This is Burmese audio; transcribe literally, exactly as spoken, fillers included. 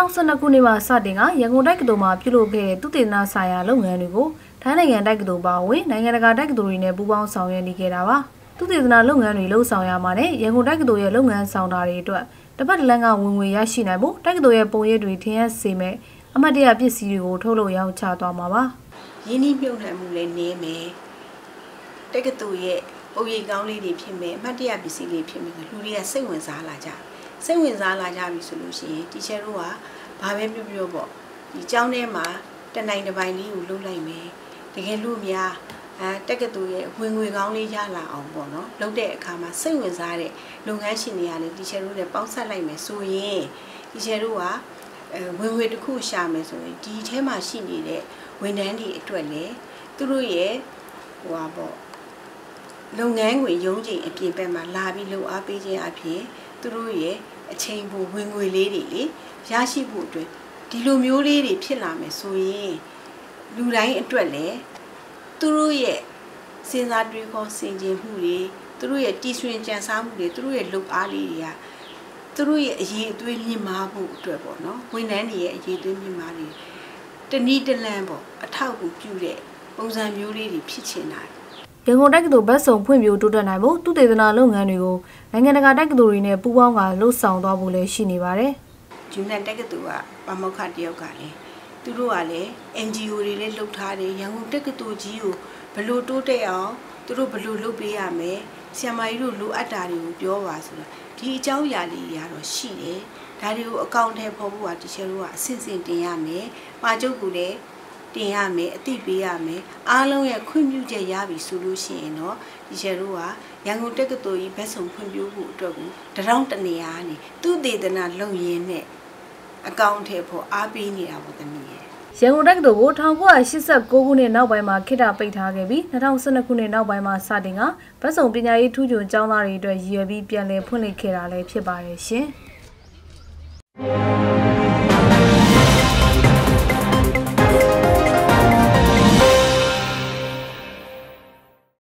ထောင်ဆယ်နှစ်ခုနှစ်မှာစတင်ကရန်ကုန်တက္ကသိုလ်မှာပြုလုပ်ခဲ့တဲ့သုတေသနဆိုင်ရာလုပ်ငန်းတွေကိုထိုင်းနိုင်ငံတက္ကသိုလ်ပါဝင်နိုင်ငံတကာတက္ကသိုလ်တွေနဲ့ပူးပေါင်းဆောင်ရွက်နေခဲ့တာပါသုတေသနလုပ်ငန်းတွေလှုပ်ဆောင်ရမှာနဲ့ရန်ကုန်တက္ကသိုလ်ရဲ့လုပ်ငန်းဆောင်တာတွေအတွက်တပတ်တလန်းကဝင်ငွေရရှိနိုင်ဖို့တက္ကသိုလ်ရဲ့ပုံရိပ်တွေထင်ရစေမဲ့အမှတ်တရပစ္စည်းတွေကိုထုတ်လုပ်ရောင်းချသွားမှာပါရင်းနှီးမြှုပ်နှံမှုလည်းနည်းမယ်တက္ကသိုလ်ရဲ့ပုံရိပ်ကောင်းလေးတွေဖြစ်မယ်အမှတ်တရပစ္စည်းလေးဖြစ်မယ်လူတွေကစိတ်ဝင်စားလာကြစိတ်ဝင်စားလာကြပြီဆိုလို့ရှိရင်တီချာတို့ကဘာပဲပြောပြောပေါ့ဒီကျောင်းထဲမှာတနိုင်တစ်ပိုင်းလေးကိုလုပ်လိုက်မယ်တကယ်လို့များအဲတက္ကသိုလ်ရဲ့ဝင်ငွေကောင်းလေးရလာအောင်ပေါ့နော်လုပ်တဲ့အခါမှာစိတ်ဝင်စားတဲ့လုပ်ငန်းရှင်တွေကလည်းတီချာတို့နဲ့ပေါင်းဆက်လိုက်မယ်ဆိုရင်တီချာတို့ကအဲဝင်ငွေတစ်ခုရှာမယ်ဆိုရင်ဒီထဲမှာရှိနေတဲ့ဝန်ထမ်းတွေအတွက်လည်းသူတို့ရဲ့ဟိုပါပေါ့လုပ်ငန်းခွင်ရုံးချိန်အပြင်ဘက်မှာလာပြီးလုပ်အားပေးခြင်းအပြင်သူတို့ရဲ့အချိန်ပိုဝင်ငွေလေးတွေလေရရှိဖို့အတွက်ဒီလိုမျိုးလေးတွေဖြစ်လာမယ်ဆိုရင်လူတိုင်းအတွက်လည်းသူတို့ရဲ့စဉ်းစားတွေးခေါ်ဆင်ခြင်မှုတွေသူတို့ရဲ့တီးဆွင်ကြံစားမှုတွေသူတို့ရဲ့လုပ်အားလေးတွေကသူတို့ရဲ့အရေးအသွေးမြင့်မားဖို့အတွက်ပေါ့နော်ဝန်ထမ်းတွေရဲ့အရေးအသွေးမြင့်မားတွေတနည်းတလန်းပေါ့အထောက်အကူပြုတဲ့ပုံစံမျိုးလေးတွေဖြစ်ချင်တာရန်ကုန်တက္ကသိုလ်ဘက်ဆောင်ဖွံ့ဖြိုးတိုးတက်နိုင်ဖို့သုတေသနလုပ်ငန်းတွေကိုနိုင်ငံတကာတက္ကသိုလ်တွေနဲ့ပူးပေါင်းကလှုပ်ဆောင်သွားဖို့လည်းရှိနေပါတယ်။ဂျူနန်တက္ကသိုလ်ကပါမောက္ခတယောက်ကလည်းသူတို့ကလည်း အန်ဂျီအို တွေလည်းလှုပ်ထားတယ်ရန်ကုန်တက္ကသိုလ်ကြီးကိုဘယ်လိုတိုးတက်အောင်သူတို့ဘယ်လိုလုပ်ပေးရမလဲဆရာမကြီးတို့လိုအပ်တာတွေကိုပြောပါဆိုတာဒီအကြောင်းအရာလေးတွေကတော့ရှိတယ်။ဒါတွေကိုအကောင့်ထဲပေါ်ဖို့ကတချို့တို့ကအဆင့်ဆင့်တင်ရမယ်။ပါကျုပ်ကလည်းတင်ရမယ်အသိပေးရမယ်အားလုံးရဲ့ခွင့်ပြုချက်ရပြီဆိုလို့ရှိရင်တော့ဒီကျတို့ကရန်ကုန်တက္ကသိုလ်ကြီးဘက်ဆောင်ဖွံ့ဖြိုးဖို့အတွက်ကိုတရောင်းတနေရာနေသူတေသနာလုပ်ရင်းနဲ့အကောင့်ထဲပေါ်အားပေးနေတာပေါ့တမီးရဲ့ရန်ကုန်တက္ကသိုလ်ကို၁၉၈၉ခုနှစ်နောက်ပိုင်းမှာခေတ္တပိတ်ထားခဲ့ပြီး၂၀၁၂ခုနှစ်နောက်ပိုင်းမှာစတင်ကဘက်ဆောင်ပညာရေးထူးချွန်ကျောင်းသားတွေအတွက်ရည်ရွယ်ပြီးပြန်လည်ဖွင့်လှစ်ခဲ့တာလည်းဖြစ်ပါတယ်ရှင်